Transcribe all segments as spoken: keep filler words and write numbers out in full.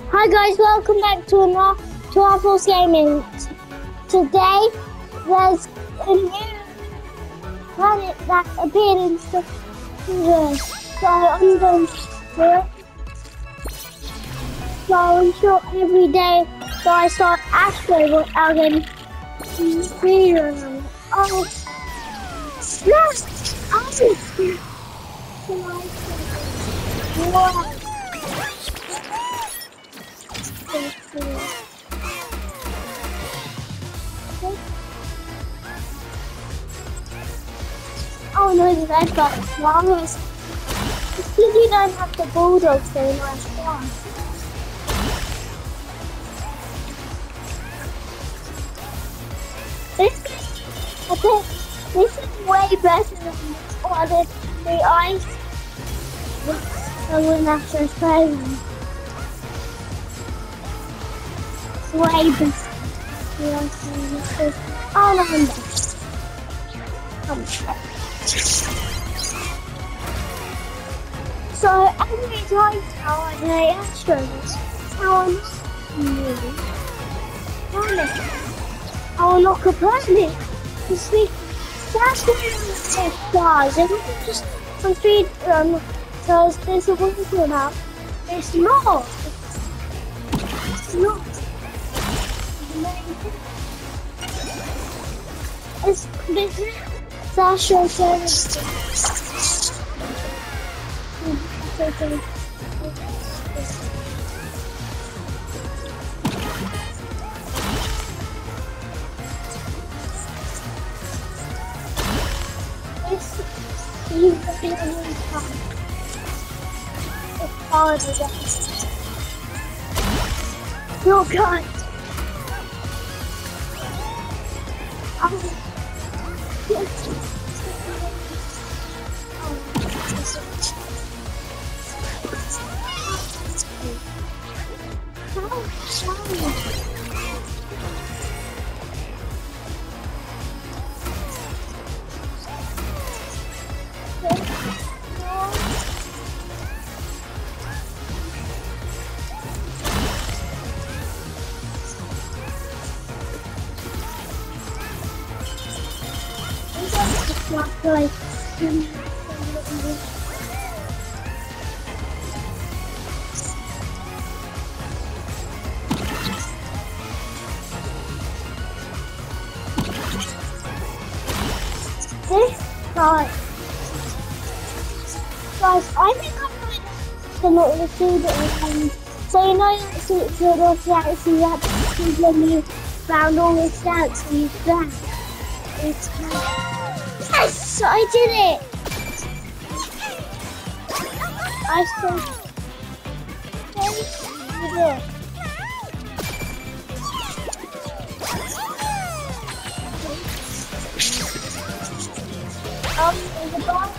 Hi guys, welcome back to another to Apple's Gaming. Today there's a new planet that appeared in the universe. So I'm going to do it. So I'm sure every day so I start Astro what I'm going to see them. Oh yes! Oh wow. Oh no, the red button. Flowers. It's because you don't have the bulldogs very much fun. This is, I think, this is way better than what the, the ice that we're not just playing. Way better. Oh no, I'm back. I'm back. So every time how I play Astros, how I'm new planet. I will look a planet. You see, that's what it does. It doesn't just complete um because there's a window now. It's not. It's not. It's this Sasha says it's you really fun. It's hard to get. Oh god. Oh. Like, this guy, guys, I think I'm going to see the um, so you know it's it's your little stats you have to see when you found all the stats and you found it's yes, I did it. I still did it. Um, in the box.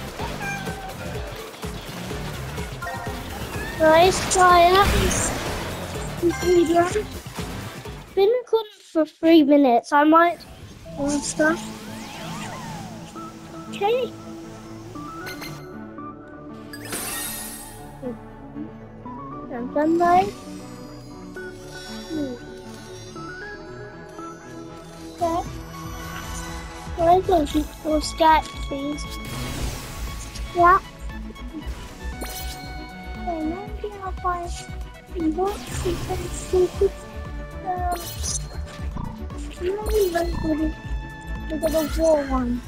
Nice try out this video. Been recording for three minutes. I might want stuff. Okay. I'm done now. Hmm. Okay. Where's those little Skype, please? Yeah. Okay, maybe I'll find what secret secret. Um, maybe very good. Look at the wall one.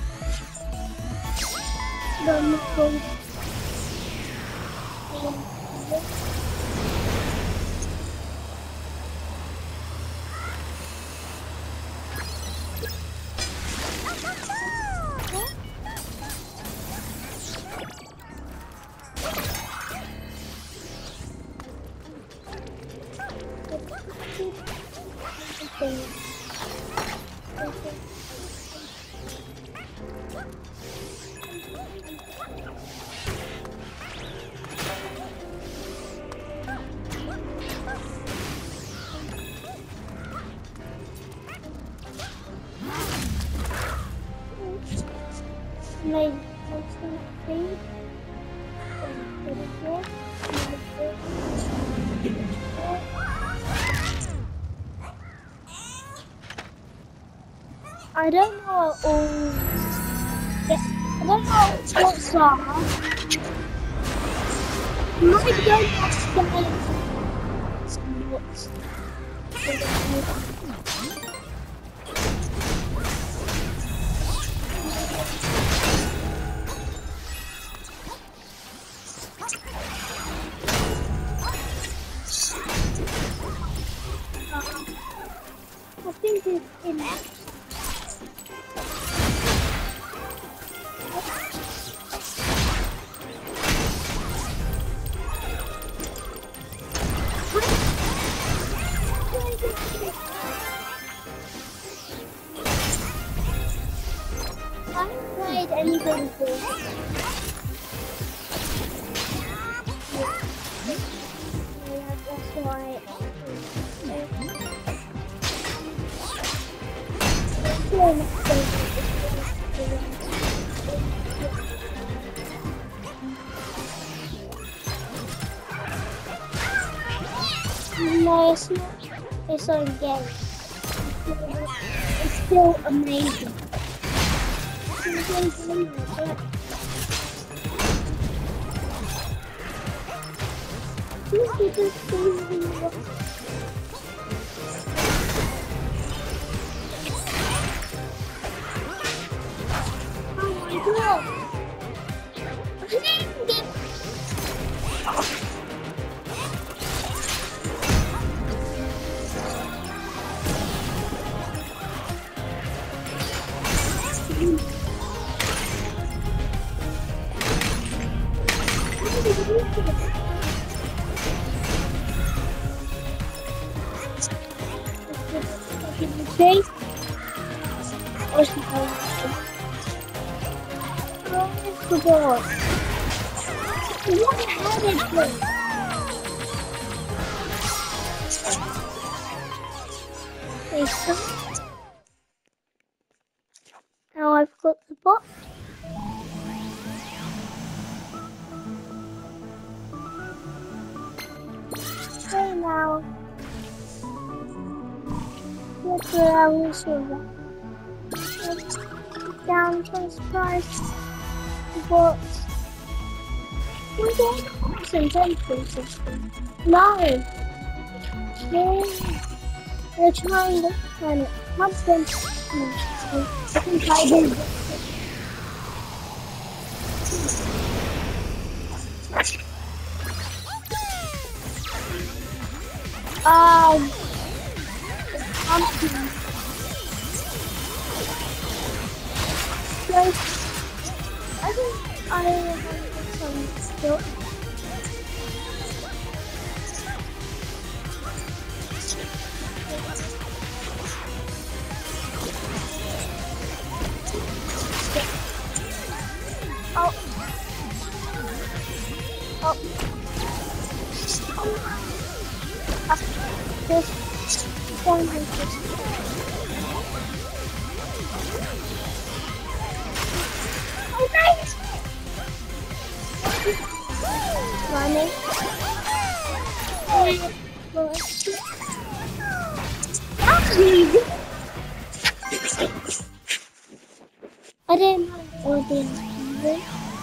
The little. Like, what's that thing? I don't know all. I don't know what's are. Might go upstairs. What's I think it's in it. I haven't played anything before. Yeah, that's why. No, it's not. It's on game. It's still amazing. It's amazing, but look at this thing. Oh my god! I didn't get. Okay. Where's the phone? Oh, the door. What had it been? Now I've got the box. Okay, now look around the silver. Down to the price. What? We're going to some temple system. No! No! They're trying to find it. What's them? I think I did. Um, pumpkin. So, I think I have some still. Oh. Oh. Oh. This one is just oh nice! Running. That's easy. I didn't know it would be easy.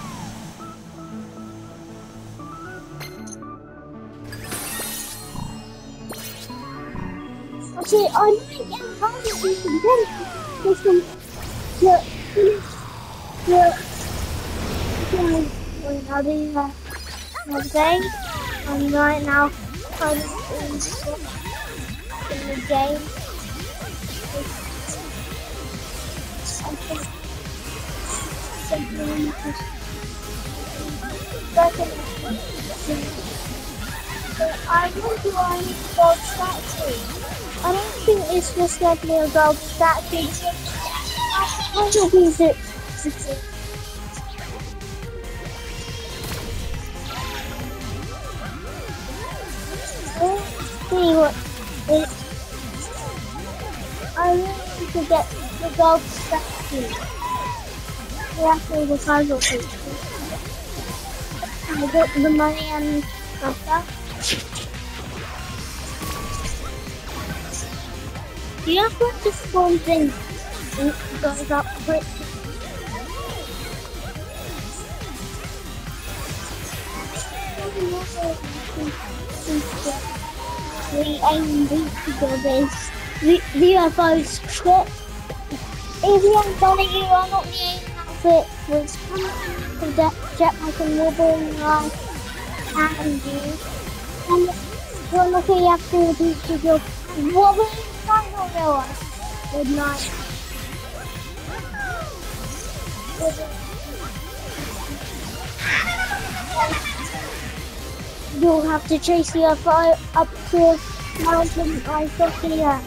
Okay, I might get how to do some then with some the finish the the how do you have the game and right now I'm in the game. Something something I want to learn gold statue. I don't think it's just like a gold statue. I don't use it. Let's see what it. I want to get the gold statue. After the puzzle piece. I got the money and stuff. Do you have what the spawn thing? It goes up quick. The aim together is the, the U F O's trip. If you haven't done it, you are not the aim outfit was the jet, jetpack and wobble life and you. And you're lucky you have to do to your wobbling triangle rower. Good night. You'll have to chase the U F O up to Mountain Isopia.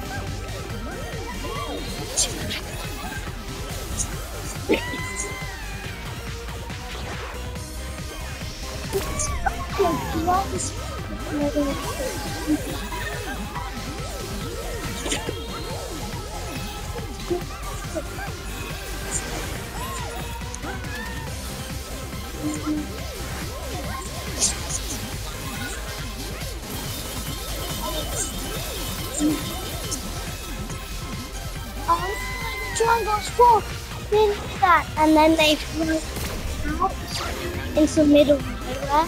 Oh, the triangle's full. They did that, and then they flew out into the middle of nowhere.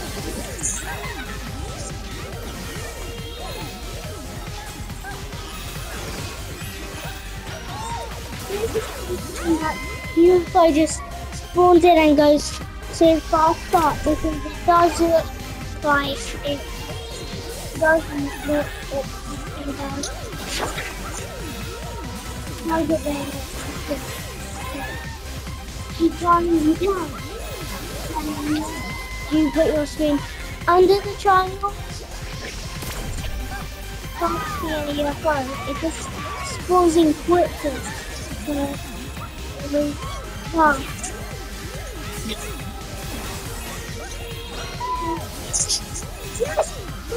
U F O just spawns in and goes so fast up because it does look like it doesn't look it does. How's it there? Keep running down. And you put your screen under the triangle. Can't see any U F O. It just spawns in quickly. So, wow. Yes!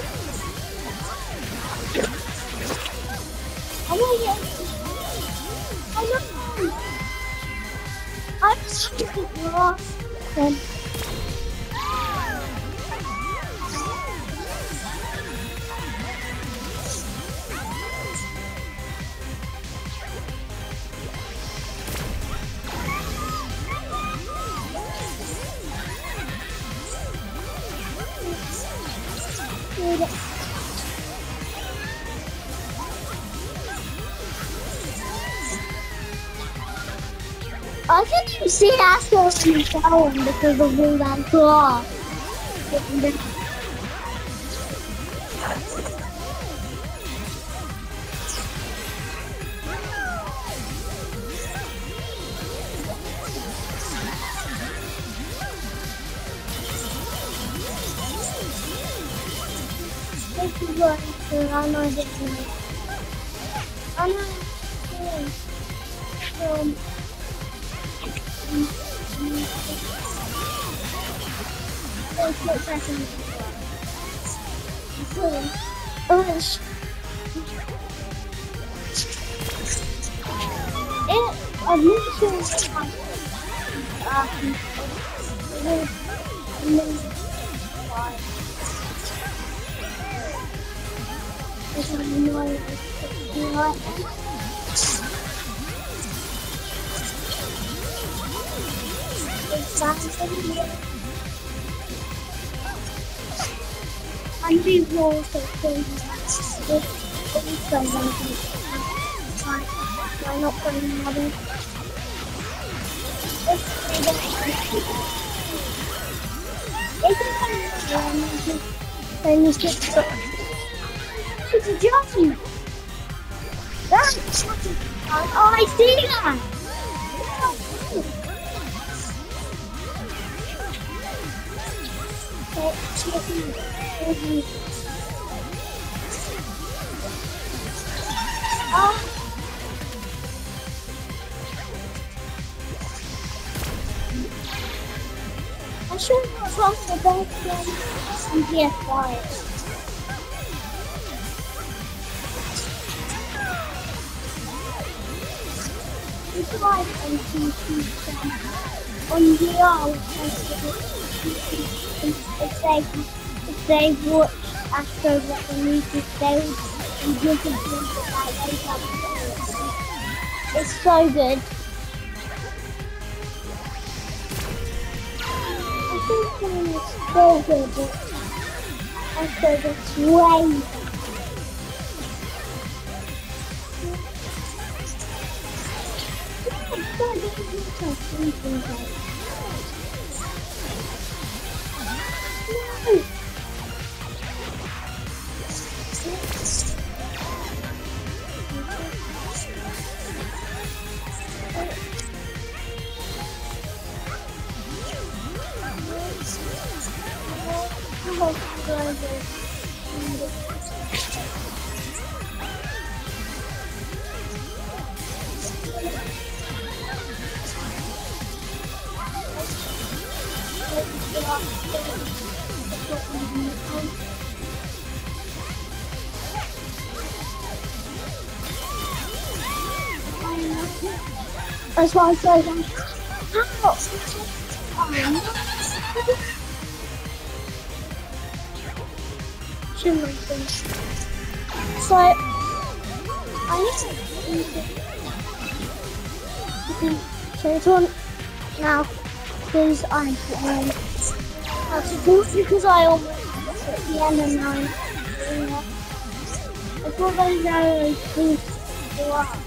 I want to get I know. I'm such a good loss. Then. I can't even see Astro in the shower because of all that claw. This is what I know this is. I know um, Oh, it's it. I'm not sure it's um, it's annoying. And we will also play with someone why not play another? Then you just it's a jockey. That's oh, I see that. Oh. I should have crossed the bank and P S five. It's like on T V on V R. If they if they watch Astro what they need to do, and give them that they have. It's so good. I think it's so good, but I think it's way That's why I said that. So, I need to change one now because I um, have to do it because I almost at the end of nine. I thought I know please go up.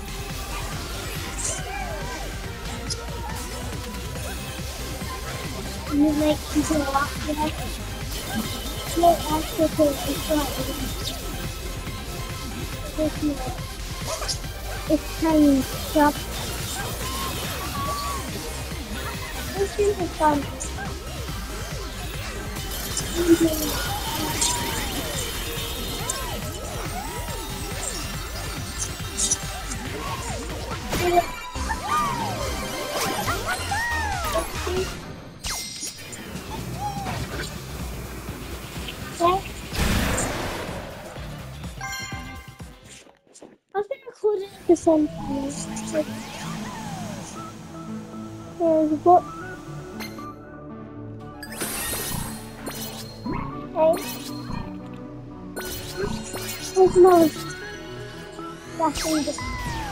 You make people laugh, you know? No, after the it's it's tiny stuff. This is fun. I've been recording for some time. There's what? Okay. There's no. That's in the.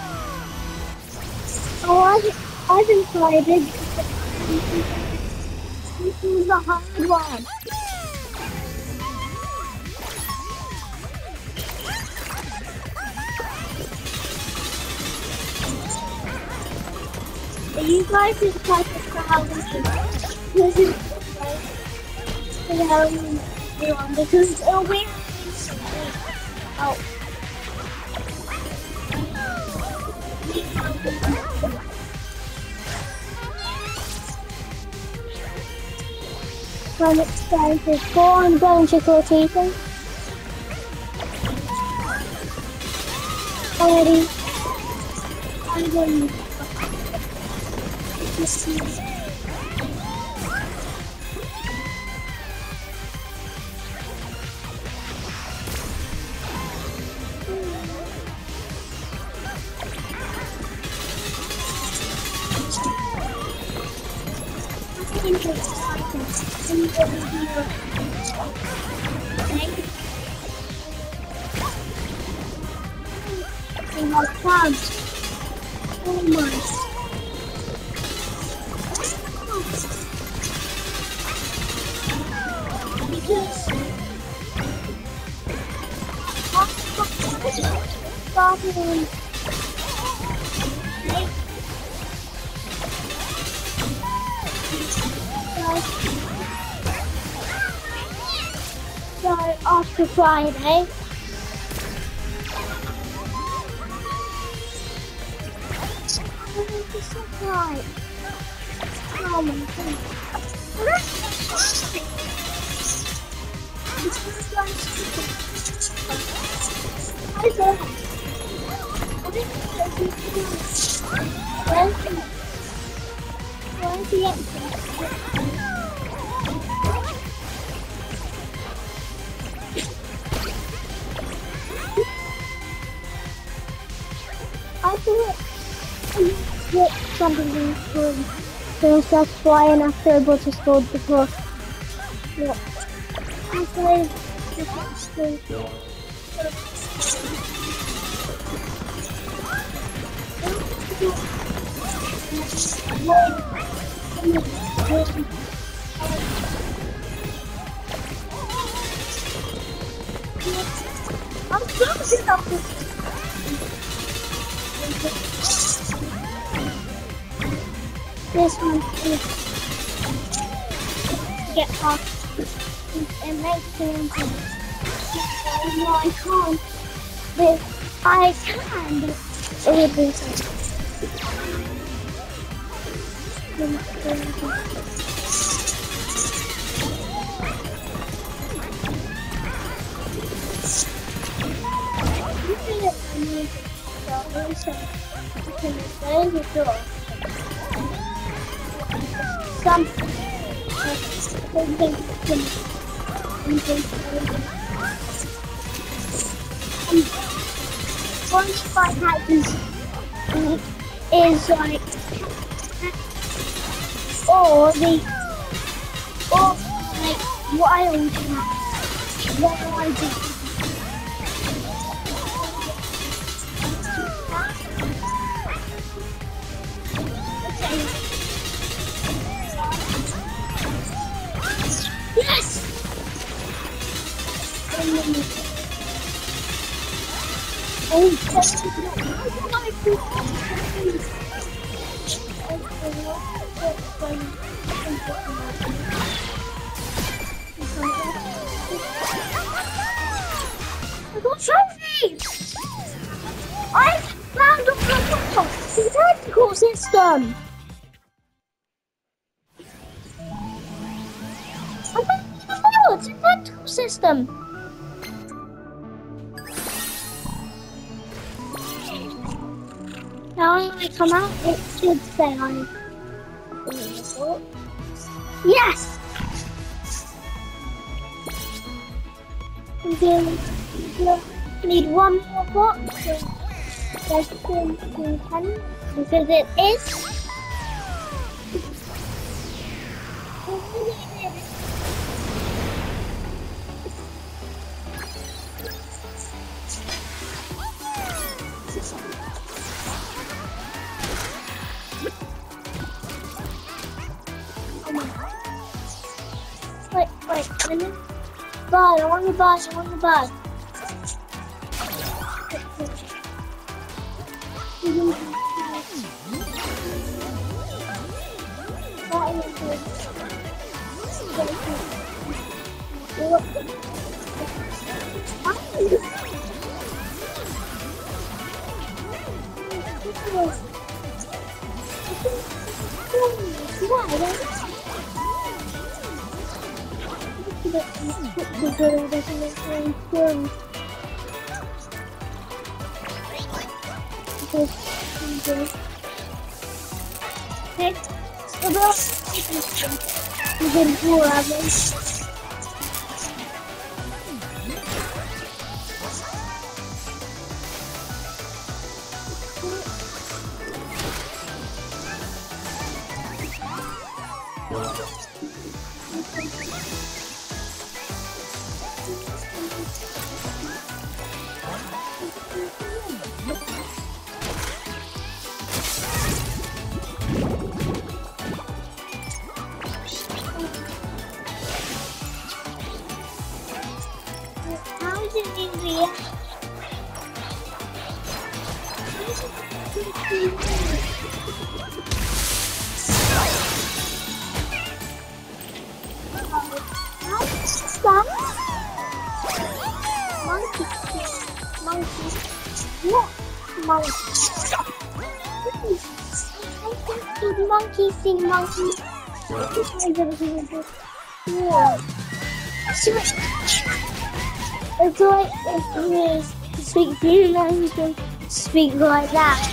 Oh, I've, I've been trying it. This is the hard one. You guys is quite a Halloween. This is for the Halloween one because it'll be oh. When it's time to go on, go and check your teeth. Already, I'm going. This is almost. Starting. So after Friday, this is right. Oh my god. I don't. Where's the Where's the exit? I thought I something in the room. So that's why and after I bought a sword before. Yeah. After I I'm close enough to this one is get off and make things. No, I can't. But I can. But it would be so. Some one spot hat is is like or the or like wild hat. Wild hat. Yes! Oh, that's I got trophies! I found a the tactical system! Oh, it's a tactical system. Now when I come out, it should say I. Yes. And then I need one more box. There's ten because it is. Wait, wait, a minute. Bud, I want the bud, I want the bud. Okay, so we're going to do it. How did you react? Stop! Monkey, monkey, what? Monkey. Monkey see monkey. Yeah. It's like if you speak blue language, you can speak like that.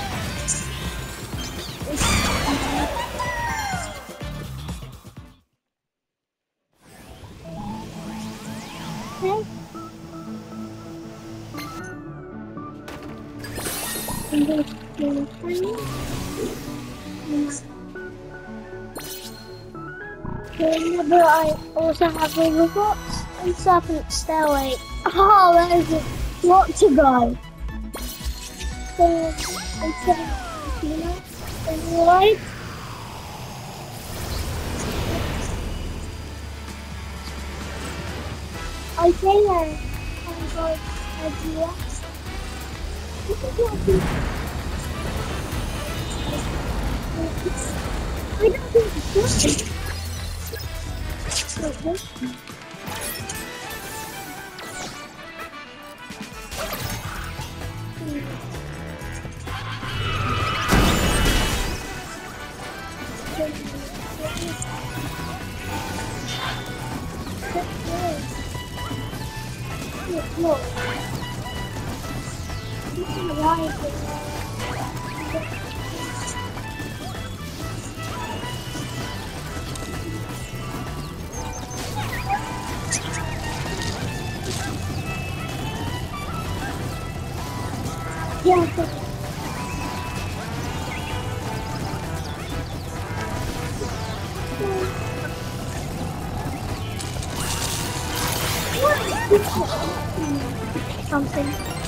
Okay. I'm going to do Remember, I also have robots and Serpent Stairway. Oh, there's a lot to go. So, instead of You know? Right? I say that I'm going to do it. I don't think it's good. Look. This is right. Yeah. Something.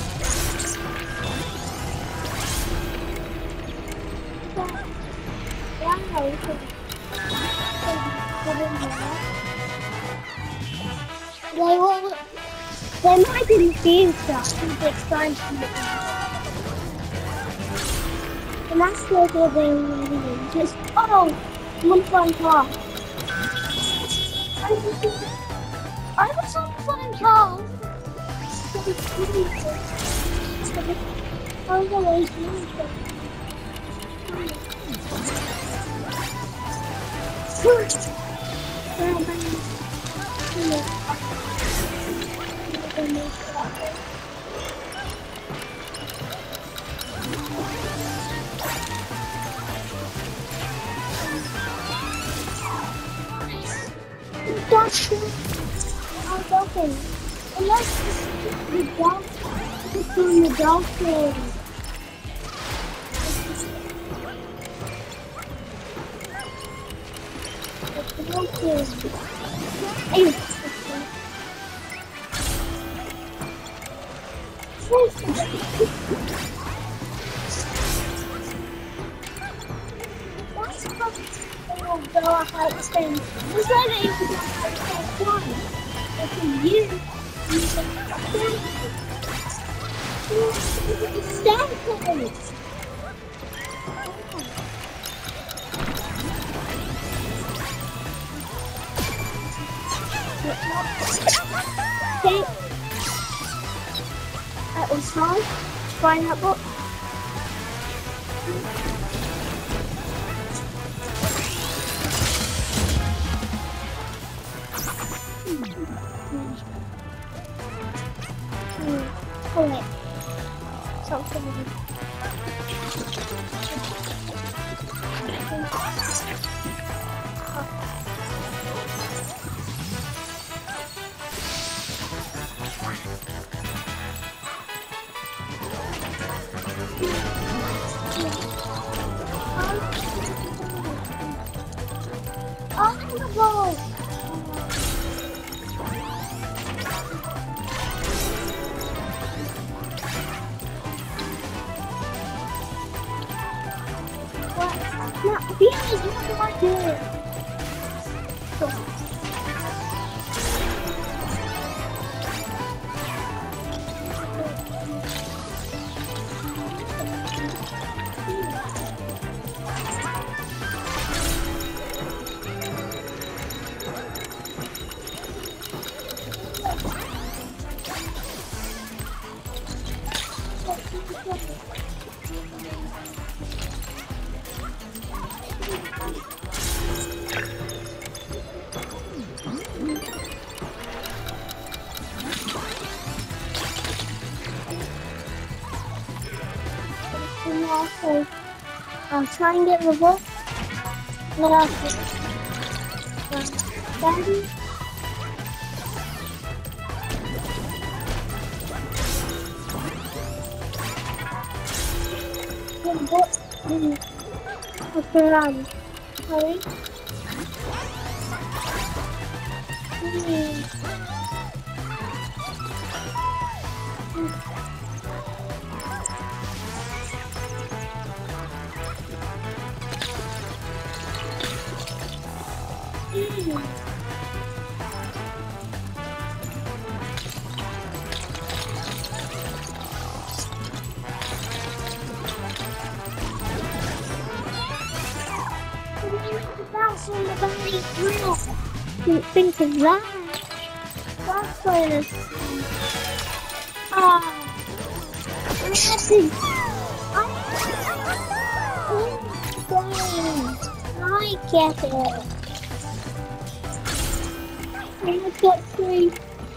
They will. They might be seeing stuff in the expansion. And that's what they're doing. Just oh, one fun car. I was on fun car. I'm going to That's it. I'm talking. Unless the dog is doing the dog thing. The dog thing. Hey. That's probably will go off like spin. It's not even one. It's a year. Stand close. Okay. That was fun. Find that book. Oh wait, something. Oh, the ball. Not really, you have no idea. So. Also, I'll try and get the book. Then I'll get Daddy. The book. What's going on? Hurry. Please. Speed drill. Didn't think of that. That's going to... Ah. Massive. I get it. I've got three.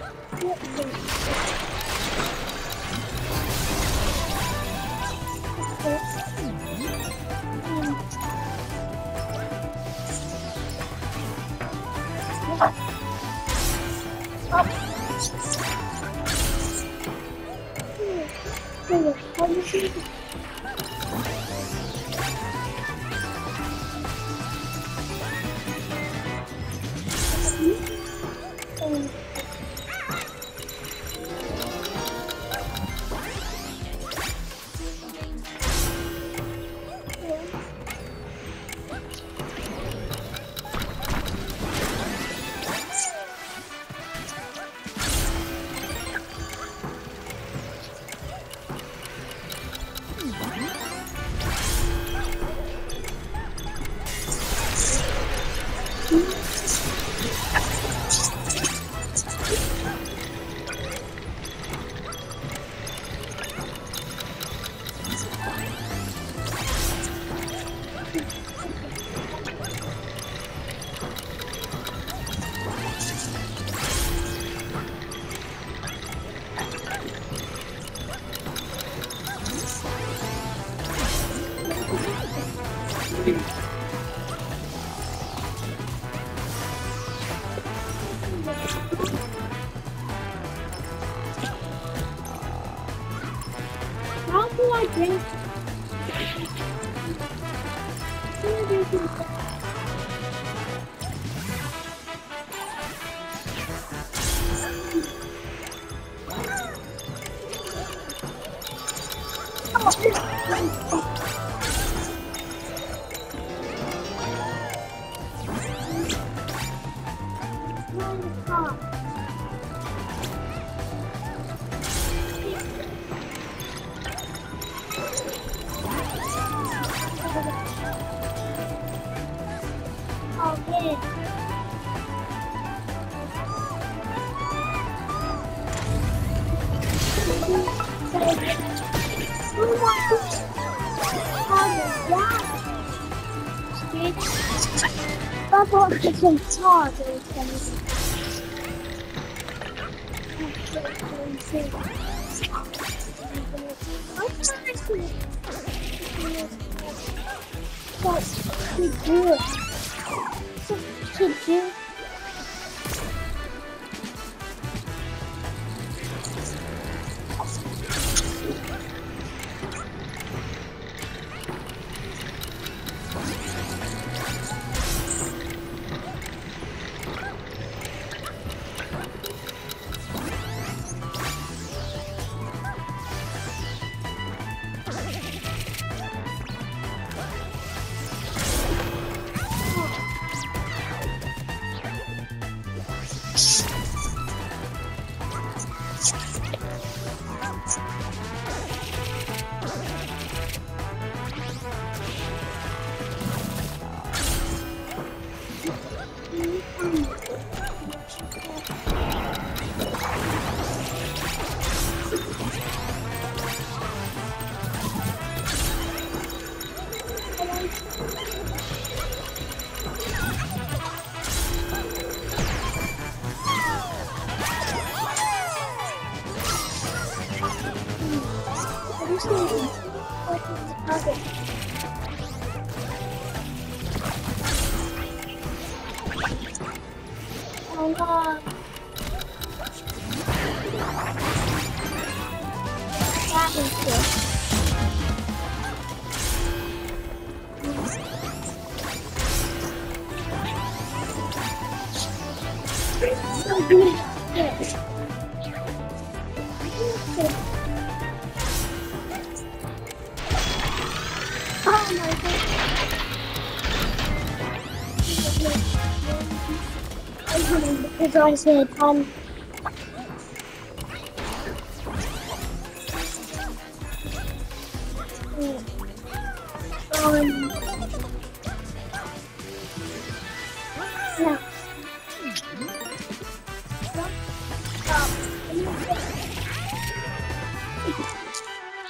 How do I drink? I bought the guitar to That's pretty good. So good. Oh God. That is good. So good. Yes. Oh my God. Because I said, um, um,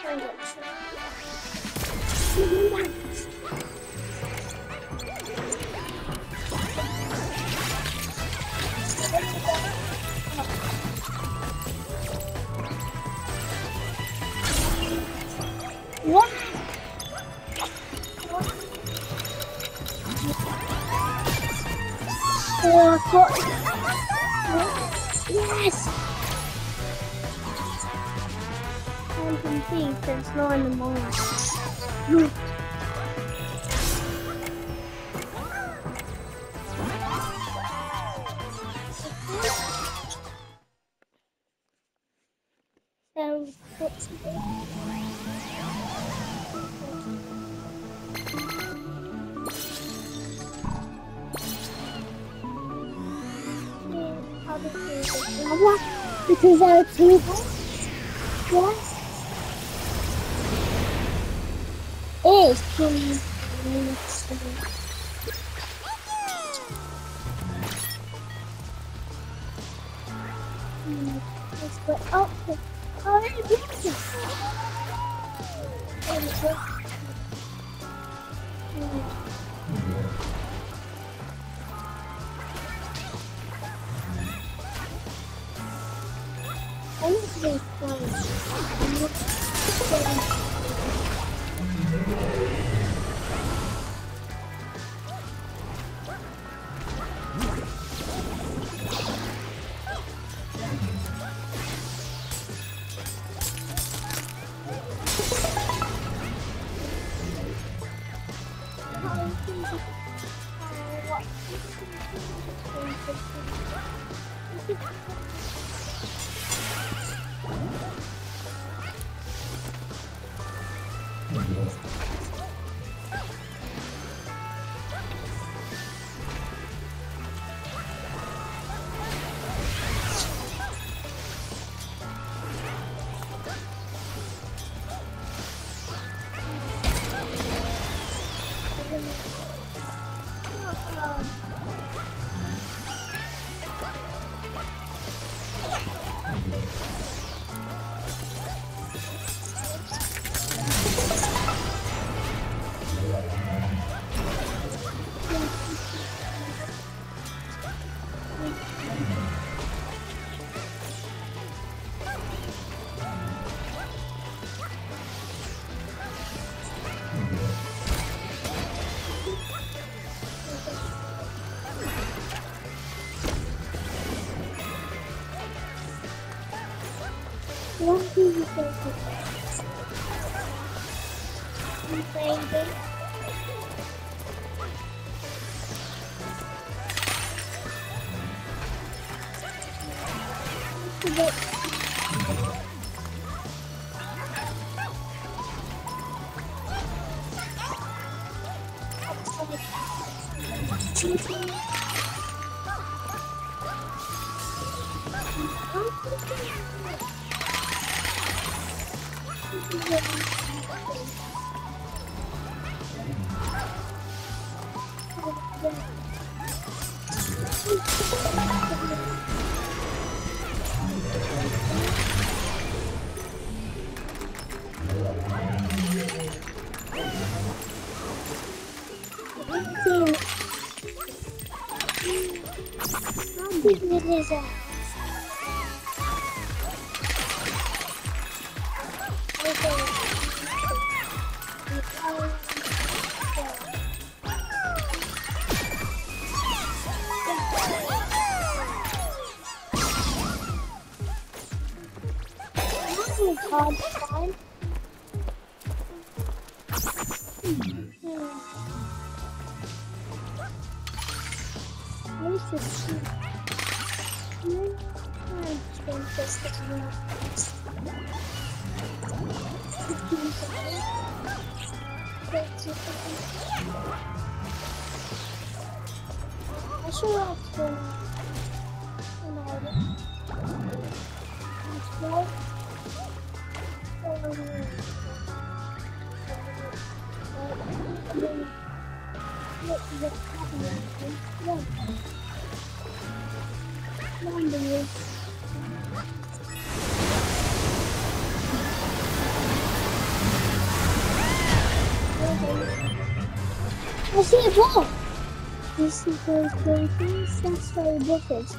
What? Oh, I've got... Yes! I can see since nine in the morning. Look. So, what's What? Because there are two balls? Yes. It's from let's go up the oh, it's beautiful. I need to be quiet. One thing you say to me, baby. How big is that? Hard to find. Where's the sheep? I'm just going to test it out. I should have to go. Wonder. I see a ball. This is those babies. That's very different.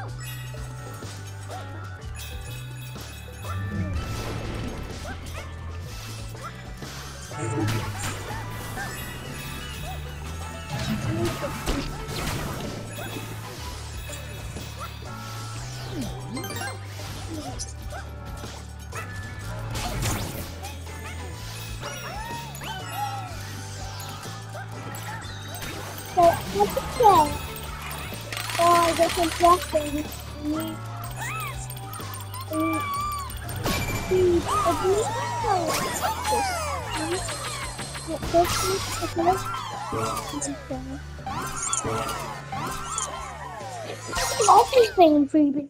So, what's it say? Oh, there's a blessing. Mm. Mm. Mm. I believe how this. What this is? Okay. Everything freebie.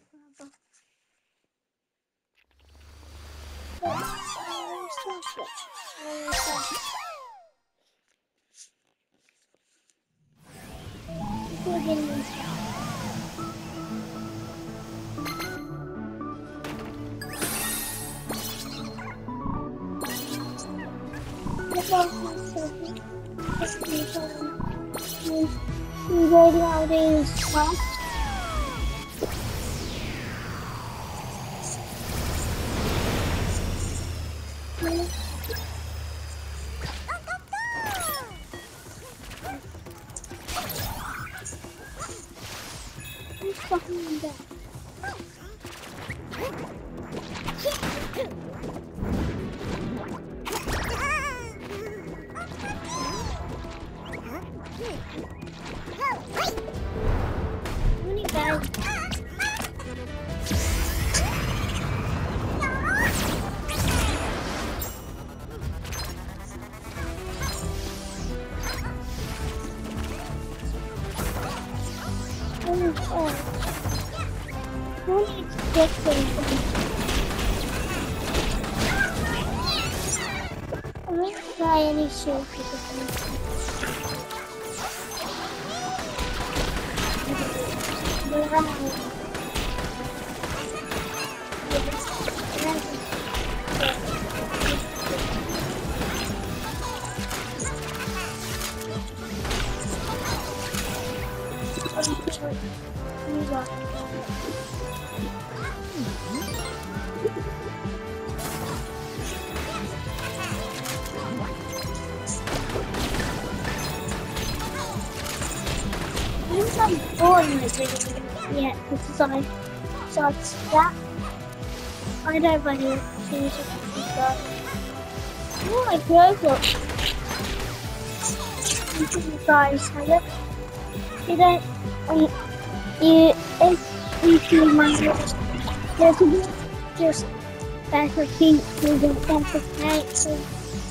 Nowadays, what? Who's fucking that? I won't try any soup I'm boring this video yet because I started that. I don't find it finish it but oh my god, look. You guys, I look. You don't um, you if you feel my there's a bit just better keep moving better connects and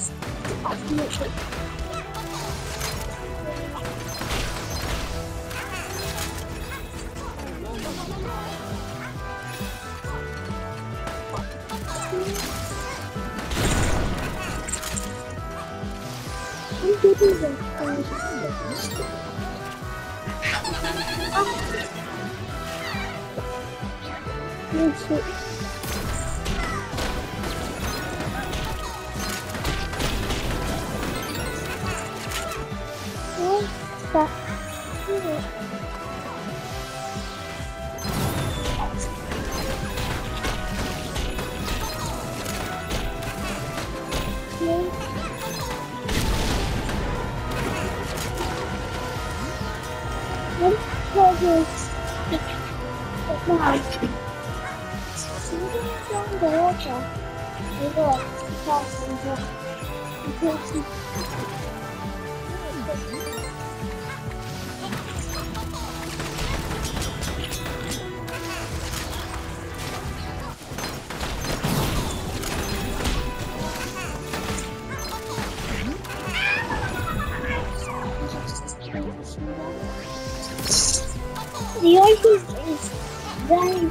the item is very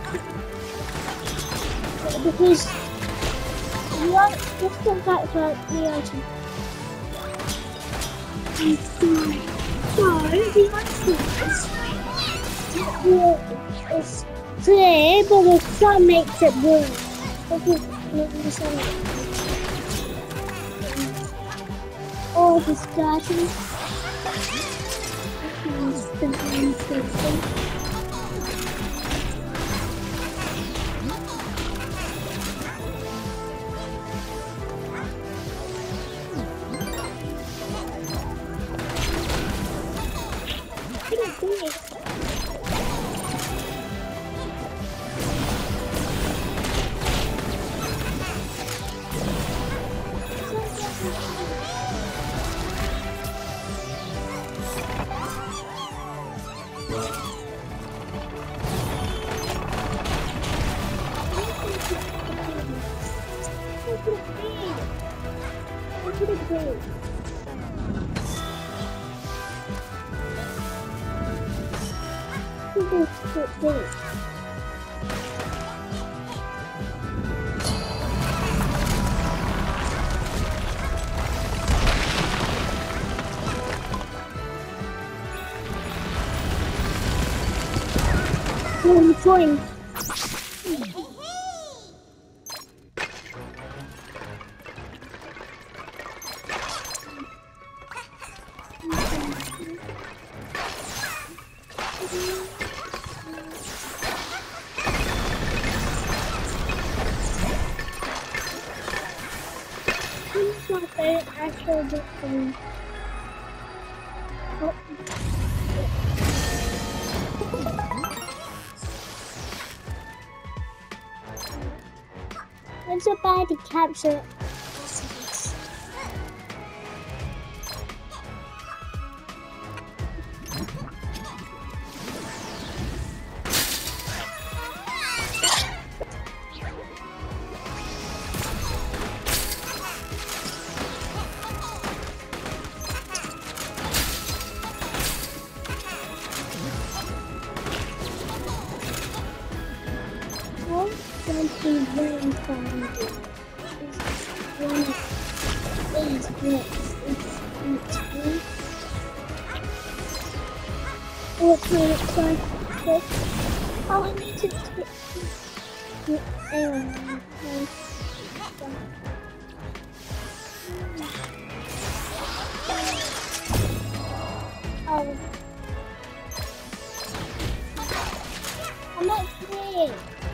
because you are just come back to the item. So the item is, is clear, but the sun makes it blue. Oh, the starting. I'm trying. This is my favorite actual victory. Oh. It's a bad to capture. Something very important is one of these bricks. It's it's blue. Oh, it's really sorry. Oh, I need to click. Anyway, oh, I'm not free.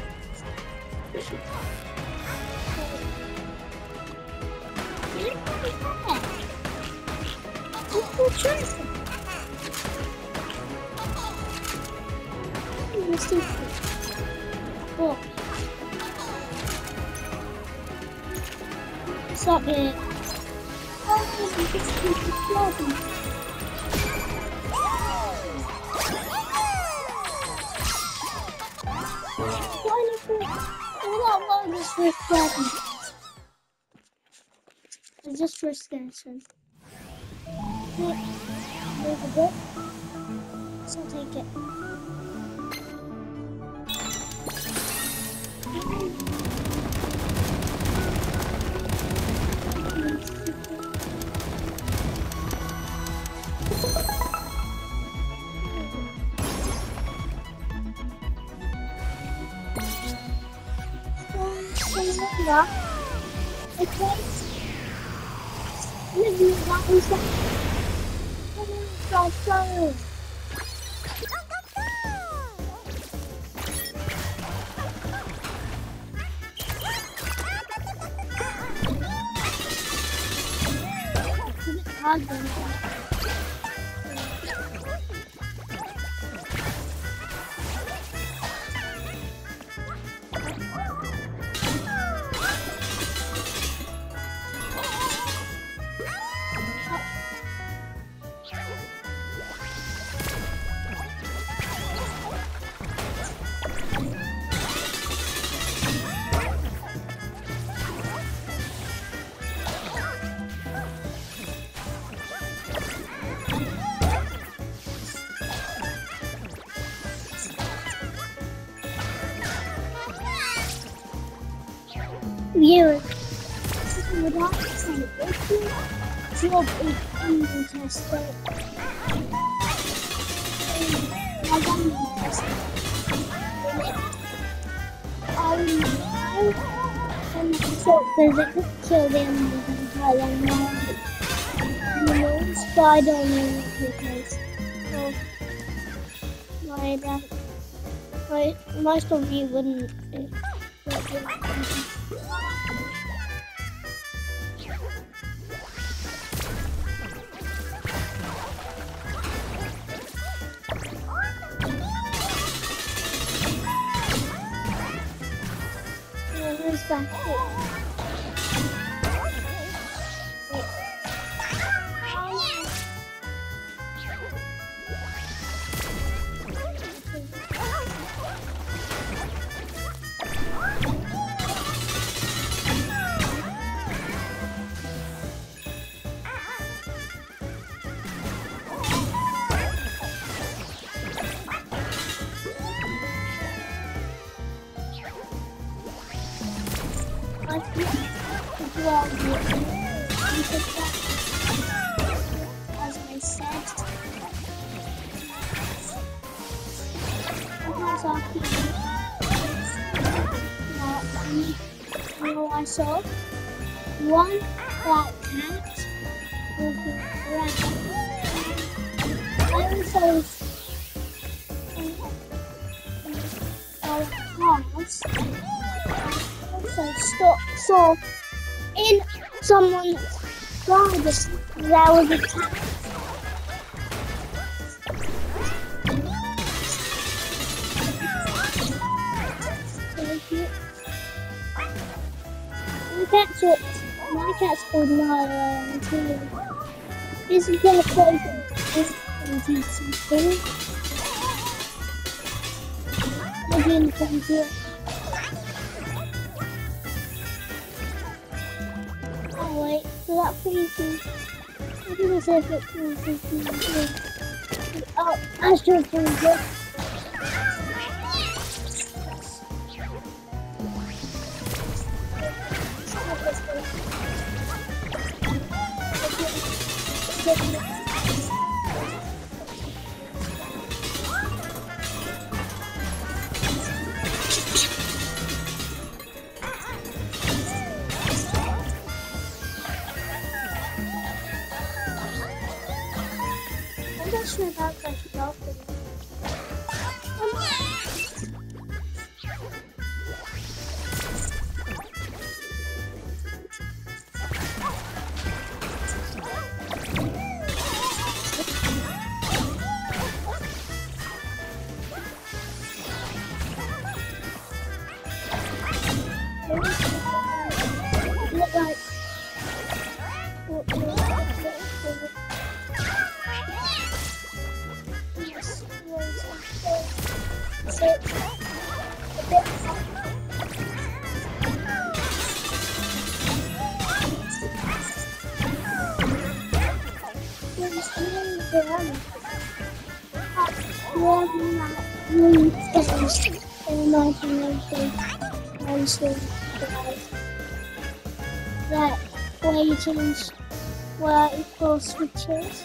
Oh. Stop it. Oh, this is floppy. Why not this for floppy? It's just for scansion. There's a bit, so I'll take it. So, okay. Let me walk inside. Go, go. Hard than that. You without saying it, job is fantastic. I want to test it. Um, and so there's a kill them with a animals, but I don't know because of my dad. My, most of you wouldn't. If, Where's that? I think as well, because that, as I said, as our people, you know, I saw one black cat walking around. I also saw cars. Also stop, saw in someone's garden there was a cat. My cat's what my cat's called Milo too. This is gonna play this into something. Maybe in the computer. Wait, so that freezes. I didn't say if it freezes. Oh, Astro freezer. I'm not sure about that dolphin. Look like that where you change where it goes switches.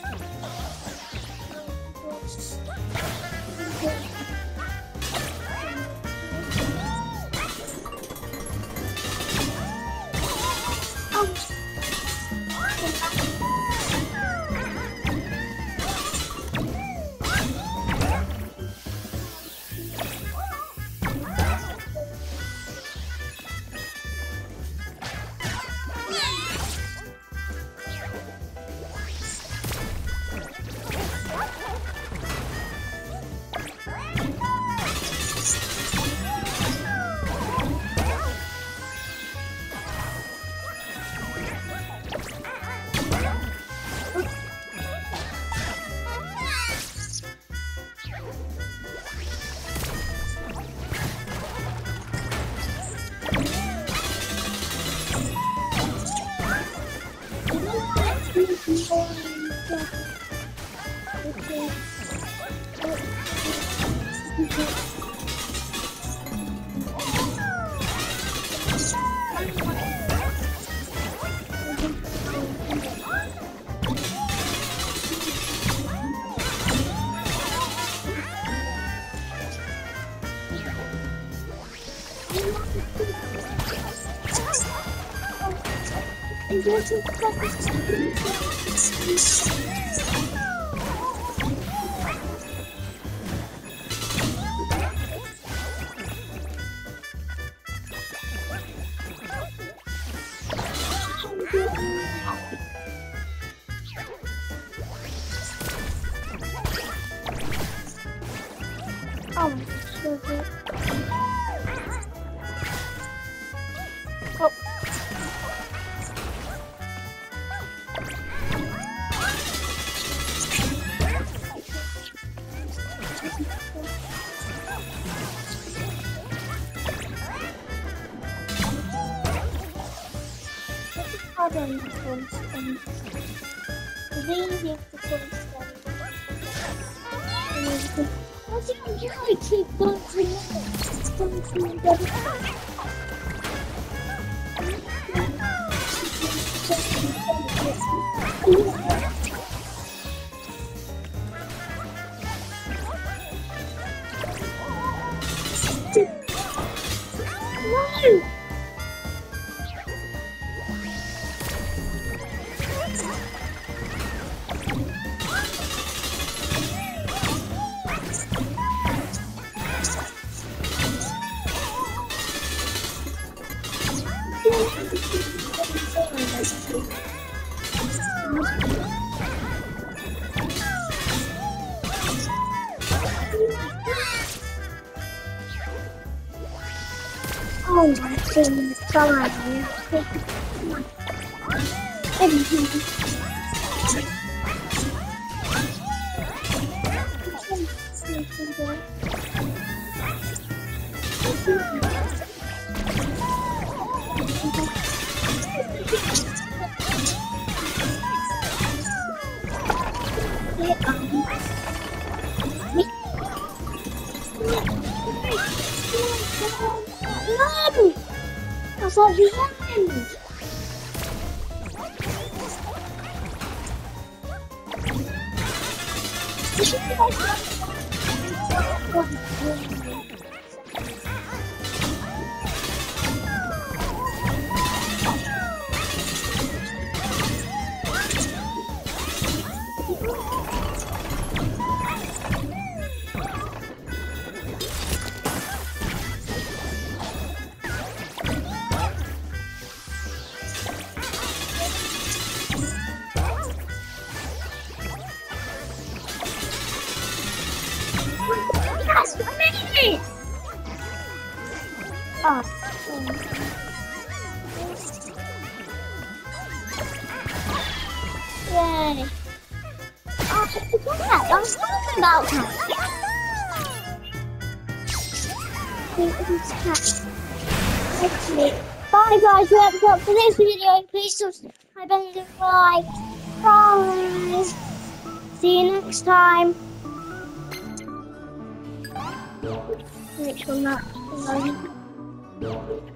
Is it a Oh, sugar. Oh. Pardon the constant. Really the constant. What's your joy? Keep going to me. It's going to me. No! Oh my goodness, come on, man. No! That's not the end! Yes, we made it! Oh. Yay. Oh, I forgot that. I was talking about that. Actually, bye guys, wraps up for this video. Please subscribe and like. Bye. See you next time. Make sure not.